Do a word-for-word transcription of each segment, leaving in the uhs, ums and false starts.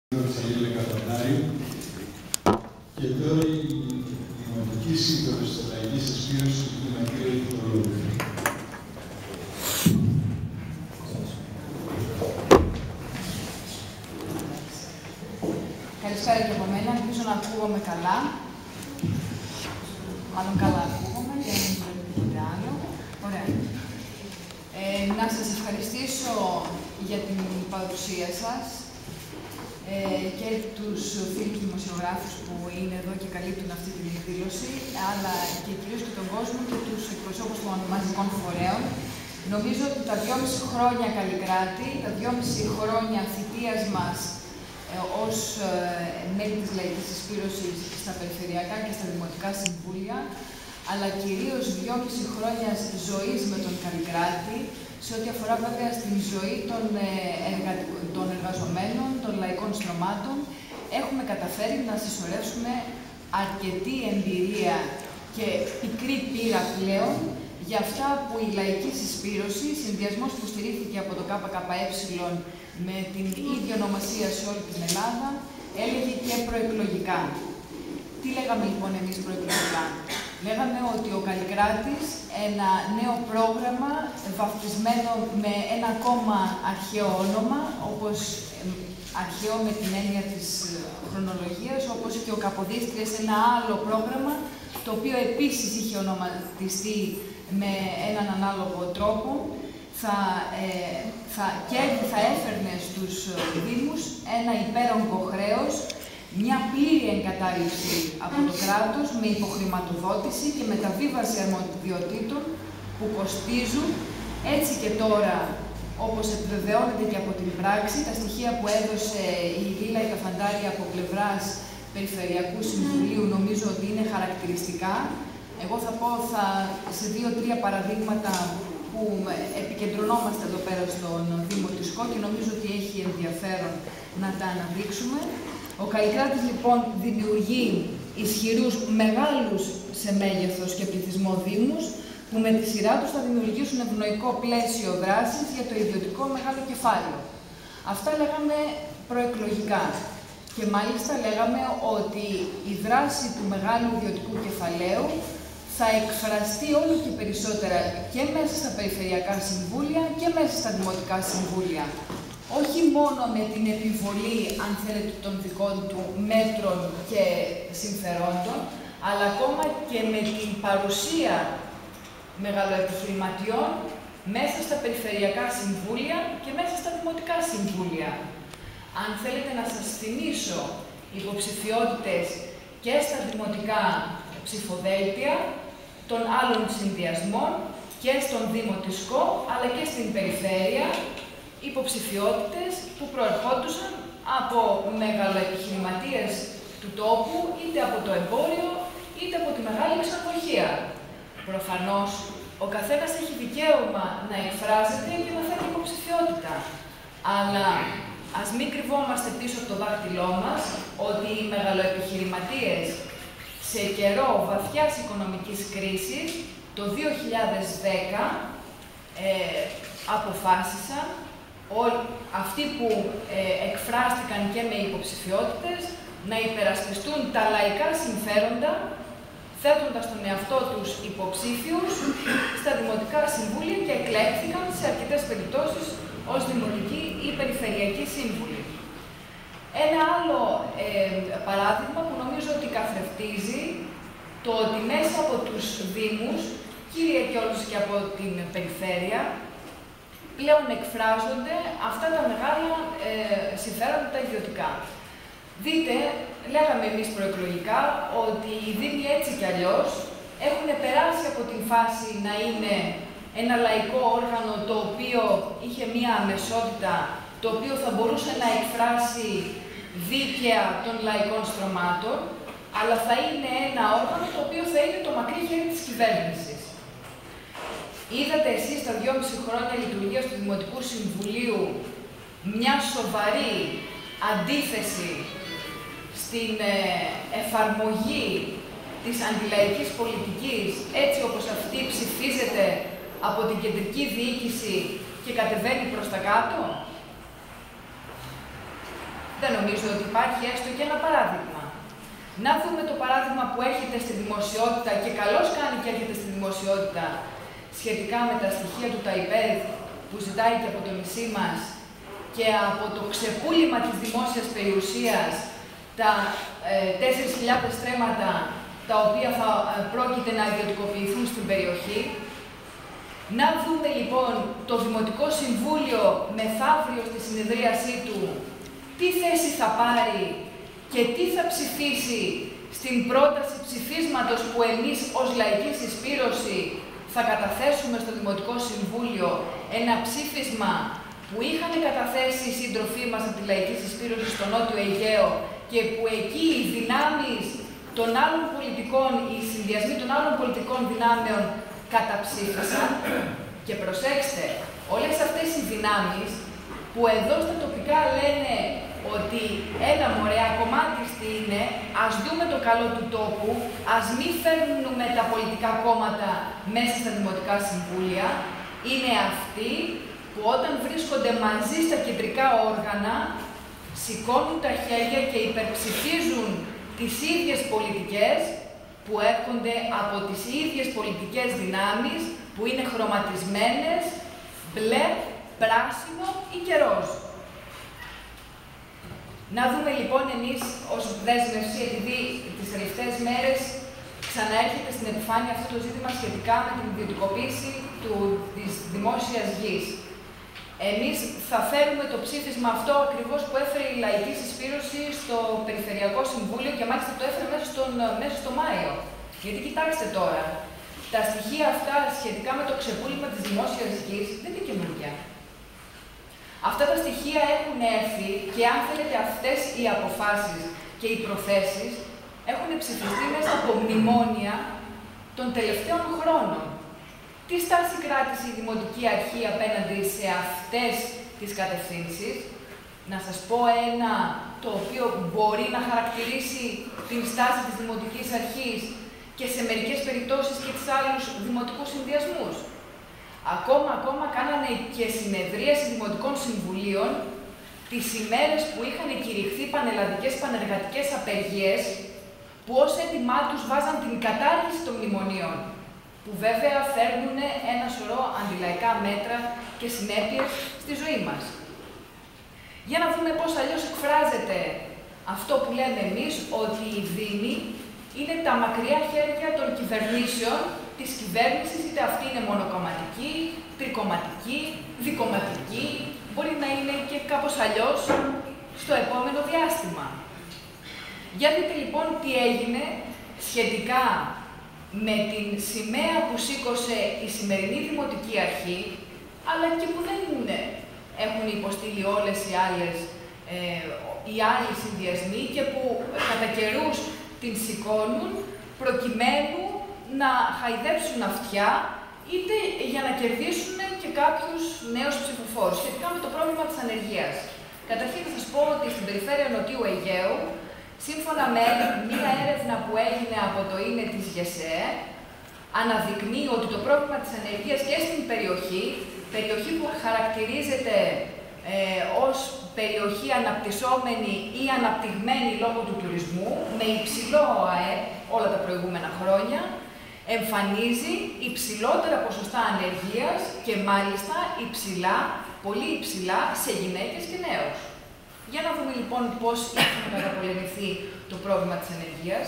Και τώρα η Δημοτική Σύντροφος της Λαϊκής Συσπήρωσης του Δημοκρατίου του Λόγου. Καλησπέρα και από μένα. Ελπίζω να ακούγομαι καλά. Μάλλον καλά ακούγομαι και δεν βλέπετε τίποτε άλλο. Ωραία. Ε, να σας ευχαριστήσω για την παρουσία σας ε, και τους φίλους δημοσιογράφους που είναι εδώ και καλύπτουν αυτή την εκδήλωση, αλλά και κυρίως και τον κόσμο και τους εκπροσώπους των μαζικών φορέων. Νομίζω ότι τα δυόμιση χρόνια Καλλικράτη, τα δυόμιση χρόνια θητείας μας ε, ως ε, μέλη της Λαϊκής Συσπήρωσης στα περιφερειακά και στα δημοτικά συμβούλια, αλλά κυρίως δυόμιση χρόνια ζωής με τον Καλλικράτη, σε ό,τι αφορά βέβαια στην ζωή των, εργα... των εργαζομένων, των λαϊκών στρωμάτων, έχουμε καταφέρει να συσσωρεύσουμε αρκετή εμπειρία και πικρή πείρα πλέον για αυτά που η Λαϊκή Συσπήρωση, συνδυασμός που στηρίχθηκε από το ΚΚΕ με την ίδια ονομασία σε όλη την Ελλάδα, έλεγε και προεκλογικά. Τι λέγαμε λοιπόν εμείς προεκλογικά? Λέγαμε ότι ο Καλλικράτης, ένα νέο πρόγραμμα βαφτισμένο με ένα ακόμα αρχαίο όνομα, όπως αρχαίο με την έννοια της χρονολογίας, όπως και ο Καποδίστριας, ένα άλλο πρόγραμμα, το οποίο επίσης είχε ονοματιστεί με έναν ανάλογο τρόπο, θα, ε, θα, και θα έφερνε στους Δήμους ένα υπέρογκο χρέος, μια πλήρη εγκατάλειψη από το κράτος με υποχρηματοδότηση και μεταβίβαση αρμοδιοτήτων που κοστίζουν. Έτσι και τώρα, όπως επιβεβαιώνεται και από την πράξη, τα στοιχεία που έδωσε η Λίλα Καφαντάρη από πλευράς Περιφερειακού Συμβουλίου νομίζω ότι είναι χαρακτηριστικά. Εγώ θα πω θα, σε δύο-τρία παραδείγματα που επικεντρωνόμαστε εδώ πέρα στον Δήμο της Σκό και νομίζω ότι έχει ενδιαφέρον να τα αναδείξουμε. Ο Καλλικράτης λοιπόν δημιουργεί ισχυρούς, μεγάλους σε μέγεθος και πληθυσμό δήμους, που με τη σειρά τους θα δημιουργήσουν ευνοϊκό πλαίσιο δράσης για το ιδιωτικό μεγάλο κεφάλαιο. Αυτά λέγαμε προεκλογικά. Και μάλιστα λέγαμε ότι η δράση του μεγάλου ιδιωτικού κεφαλαίου θα εκφραστεί όλο και περισσότερα και μέσα στα περιφερειακά συμβούλια και μέσα στα δημοτικά συμβούλια. Όχι μόνο με την επιβολή, αν θέλετε, των δικών του μέτρων και συμφερόντων, αλλά ακόμα και με την παρουσία μεγαλοεπιχειρηματιών μέσα στα περιφερειακά συμβούλια και μέσα στα δημοτικά συμβούλια. Αν θέλετε να σας θυμίσω υποψηφιότητες και στα δημοτικά ψηφοδέλτια των άλλων συνδυασμών και στον Δήμο της Σκό, αλλά και στην περιφέρεια, υποψηφιότητες που προερχόντουσαν από μεγαλοεπιχειρηματίες του τόπου, είτε από το εμπόριο, είτε από τη μεγάλη ξενοδοχεία. Προφανώς, ο καθένας έχει δικαίωμα να εκφράζεται και να θέλει υποψηφιότητα. Αλλά ας μην κρυβόμαστε πίσω από το δάχτυλό μας ότι οι μεγαλοεπιχειρηματίες σε καιρό βαθιάς οικονομικής κρίσης, το δύο χιλιάδες δέκα, ε, αποφάσισαν όλοι αυτοί που ε, εκφράστηκαν και με υποψηφιότητες να υπερασπιστούν τα λαϊκά συμφέροντα, θέτοντας τον εαυτό τους υποψήφιους στα δημοτικά συμβούλια και εκλέχθηκαν σε αρκετές περιπτώσεις ως δημοτικοί ή περιφερειακοί σύμβουλοι. Ένα άλλο ε, παράδειγμα που νομίζω ότι καθρεφτίζει το ότι μέσα από τους Δήμους, κύριε και όλους και από την περιφέρεια, πλέον εκφράζονται αυτά τα μεγάλα ε, συμφέροντα τα ιδιωτικά. Δείτε, λέγαμε εμείς προεκλογικά, ότι οι Δήμοι έτσι κι αλλιώς έχουν περάσει από την φάση να είναι ένα λαϊκό όργανο το οποίο είχε μία αμεσότητα, το οποίο θα μπορούσε να εκφράσει δίκαια των λαϊκών στρωμάτων, αλλά θα είναι ένα όργανο το οποίο θα είναι το μακρύ χέρι της κυβέρνησης. Είδατε εσείς τα δυόμιση χρόνια λειτουργίας του Δημοτικού Συμβουλίου μια σοβαρή αντίθεση στην εφαρμογή της αντιλαϊκής πολιτικής, έτσι όπως αυτή ψηφίζεται από την κεντρική διοίκηση και κατεβαίνει προς τα κάτω? Δεν νομίζω ότι υπάρχει έστω και ένα παράδειγμα. Να δούμε το παράδειγμα που έχετε στη δημοσιότητα, και καλώς κάνει και έχετε στη δημοσιότητα, σχετικά με τα στοιχεία του ΤΑΙΠΕΔ που ζητάει και από το νησί μας και από το ξεπούλημα της δημόσιας περιουσίας, τα ε, τέσσερις χιλιάδες στρέμματα τα οποία θα ε, πρόκειται να ιδιωτικοποιηθούν στην περιοχή. Να δούμε λοιπόν το Δημοτικό Συμβούλιο μεθαύριο στη συνεδρίασή του τι θέση θα πάρει και τι θα ψηφίσει στην πρόταση ψηφίσματος που εμείς ως Λαϊκή Συσπήρωση θα καταθέσουμε στο Δημοτικό Συμβούλιο, ένα ψήφισμα που είχαν καταθέσει οι σύντροφοί μας από τη Λαϊκή Συσπήρωση στο Νότιο Αιγαίο και που εκεί οι δυνάμεις των άλλων πολιτικών, οι συνδυασμοί των άλλων πολιτικών δυνάμεων καταψήφισαν. Και προσέξτε, όλες αυτές οι δυνάμεις που εδώ στα τοπικά λένε ότι έλα μωρέ, ακομμάτιστη είναι, ας δούμε το καλό του τόπου, ας μην φέρνουμε τα πολιτικά κόμματα μέσα στα δημοτικά συμβούλια, είναι αυτοί που όταν βρίσκονται μαζί στα κεντρικά όργανα σηκώνουν τα χέρια και υπερψηφίζουν τις ίδιες πολιτικές που έρχονται από τις ίδιες πολιτικές δυνάμεις που είναι χρωματισμένες μπλε, πράσινο ή και ροζ. Να δούμε λοιπόν εμείς ως δέσμευση, επειδή τις τελευταίες μέρες ξαναέρχεται στην επιφάνεια αυτό το ζήτημα σχετικά με την ιδιωτικοποίηση του, της δημόσιας γης. Εμείς θα φέρουμε το ψήφισμα αυτό ακριβώς που έφερε η Λαϊκή Συσπήρωση στο Περιφερειακό Συμβούλιο και μάλιστα το έφερε μέσα, στον, μέσα στο Μάιο. Γιατί κοιτάξτε τώρα, τα στοιχεία αυτά σχετικά με το ξεπούλημα της δημόσιας γης δεν είναι καινούργια. Αυτά τα στοιχεία έχουν έρθει και αν θέλετε αυτές οι αποφάσεις και οι προθέσεις έχουν ψηφιστεί μέσα από μνημόνια των τελευταίων χρόνων. Τι στάση κράτησε η Δημοτική Αρχή απέναντι σε αυτές τις κατευθύνσεις? Να σας πω ένα το οποίο μπορεί να χαρακτηρίσει την στάση της Δημοτικής Αρχής και σε μερικές περιπτώσεις και τις άλλους δημοτικούς συνδυασμούς. Ακόμα, ακόμα κάνανε και συνεδρίαση δημοτικών συμβουλίων τις ημέρες που είχαν κηρυχθεί πανελλαδικές πανεργατικές απεργίες, που ως έτοιμά τους βάζαν την κατάργηση των μνημονίων, που βέβαια φέρνουν ένα σωρό αντιλαϊκά μέτρα και συνέπειες στη ζωή μας. Για να δούμε πώς αλλιώς εκφράζεται αυτό που λέμε εμείς, ότι η Δήμη είναι τα μακριά χέρια των κυβερνήσεων της κυβέρνησης, είτε αυτή είναι μονοκομματική, τρικομματική, δικομματική, μπορεί να είναι και κάπως αλλιώς στο επόμενο διάστημα. Για δείτε λοιπόν τι έγινε σχετικά με την σημαία που σήκωσε η σημερινή Δημοτική Αρχή, αλλά και που δεν είναι, έχουν υποστείλει όλες οι άλλες, ε, οι άλλοι συνδυασμοί και που κατά καιρούς την σηκώνουν προκειμένου να χαϊδέψουν αυτιά, είτε για να κερδίσουν και κάποιους νέους ψηφοφόρους σχετικά με το πρόβλημα της ανεργίας. Καταρχήν θα σας πω ότι στην περιφέρεια Νοτιού Αιγαίου, σύμφωνα με μία έρευνα που έγινε από το ίνε της ΓΕΣΕ, αναδεικνύει ότι το πρόβλημα της ανεργίας και στην περιοχή, περιοχή που χαρακτηρίζεται ε, ως περιοχή αναπτυσσόμενη ή αναπτυγμένη λόγω του τουρισμού, με υψηλό ΑΕ όλα τα προηγούμενα χρόνια, εμφανίζει υψηλότερα ποσοστά ανεργίας και μάλιστα υψηλά, πολύ υψηλά σε γυναίκες και νέους. Για να δούμε λοιπόν πώς έχει καταπολεμηθεί το πρόβλημα της ανεργίας.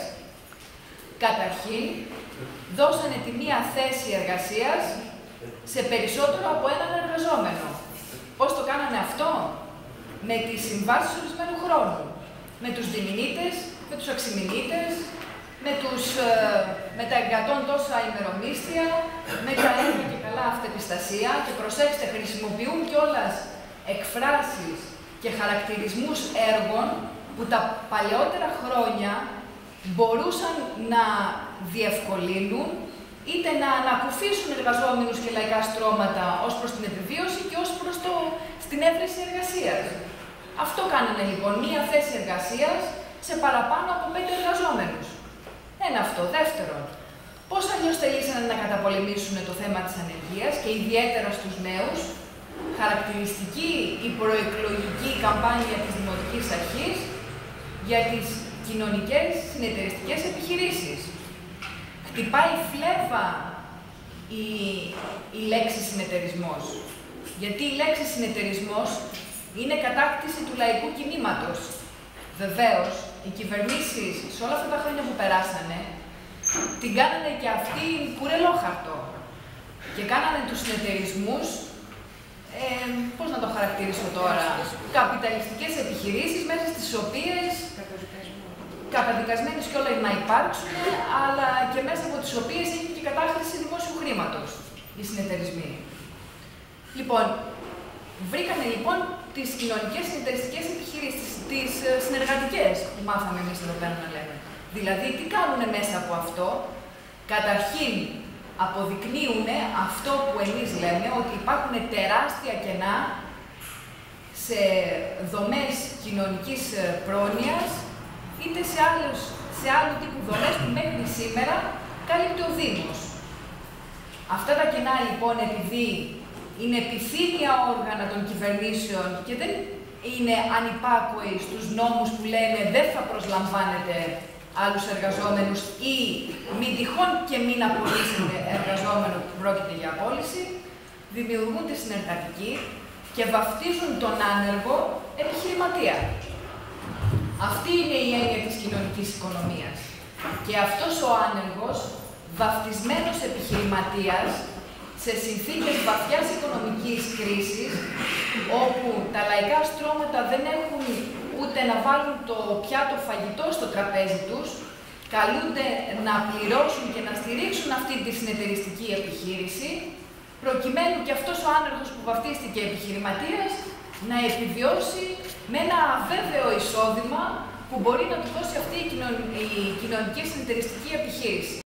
Καταρχήν, δώσανε τη μία θέση εργασίας σε περισσότερο από έναν εργαζόμενο. Πώς το κάνανε αυτό? Με τις συμβάσεις ορισμένου χρόνου. Με τους διμηνίτες, με τους αξιμηνίτες, με, τους, με τα εκατό τόσα ημερομίσθια, με τα έργα και καλά αυτεπιστασία. Και προσέξτε, χρησιμοποιούν κιόλας εκφράσεις και χαρακτηρισμούς έργων που τα παλαιότερα χρόνια μπορούσαν να διευκολύνουν είτε να ανακουφίσουν εργαζόμενους και λαϊκά στρώματα ως προς την επιβίωση και ως προς το, στην έβρεση εργασίας. Αυτό κάνανε λοιπόν, μία θέση εργασίας σε παραπάνω από πέντε εργαζόμενους. Ένα αυτό. Δεύτερον, πώς αλλιώς θελήσανε να καταπολεμήσουν το θέμα της ανεργίας και ιδιαίτερα στους νέους? χαρακτηριστική η προεκλογική καμπάνια της Δημοτικής Αρχής για τις κοινωνικές συνεταιριστικές επιχειρήσεις. Χτυπάει φλέβα η, η λέξη συνεταιρισμός. Γιατί η λέξη συνεταιρισμός είναι κατάκτηση του λαϊκού κινήματος. Βεβαίως, οι κυβερνήσεις σε όλα αυτά τα χρόνια που περάσανε την κάνανε και αυτοί κουρελόχαρτο. Και κάνανε τους συνεταιρισμούς, ε, πώς να το χαρακτηρίσω τώρα, καπιταλιστικές επιχειρήσεις μέσα στις οποίες καταδικασμένες και όλα να υπάρξουν, αλλά και μέσα από τις οποίες έχει και κατάχρηση δημόσιου χρήματος οι συνεταιρισμοί. Λοιπόν, βρήκανε λοιπόν τις κοινωνικές συνεταιριστικές επιχειρήσεις, τις συνεργατικές που μάθαμε εμείς εδώ πέρα να λέμε. Δηλαδή, τι κάνουν μέσα από αυτό? Καταρχήν, αποδεικνύουν αυτό που εμείς λέμε, ότι υπάρχουν τεράστια κενά σε δομές κοινωνικής πρόνοιας, είτε σε, άλλους, σε άλλου τύπου δομές που μέχρι σήμερα κάλυπτε ο Δήμος. Αυτά τα κενά λοιπόν, επειδή είναι επιθύμια όργανα των κυβερνήσεων και δεν είναι ανυπάκοοι στους νόμους που λένε δεν θα προσλαμβάνετε άλλους εργαζόμενους ή μη τυχόν και μην απολύσετε εργαζόμενο που πρόκειται για απόλυση, δημιουργούν τη συνεργατική και βαφτίζουν τον άνεργο επιχειρηματία. Αυτή είναι η έννοια της κοινωνικής οικονομίας. Και αυτός ο άνεργος, βαφτισμένος επιχειρηματίας, σε συνθήκες βαθιάς οικονομικής κρίσης, όπου τα λαϊκά στρώματα δεν έχουν ούτε να βάλουν το πιάτο φαγητό στο τραπέζι τους, καλούνται να πληρώσουν και να στηρίξουν αυτή τη συνεταιριστική επιχείρηση, προκειμένου και αυτός ο άνεργος που βαφτίστηκε επιχειρηματίας να επιβιώσει με ένα αβέβαιο εισόδημα που μπορεί να του δώσει αυτή η κοινωνική συνεταιριστική επιχείρηση.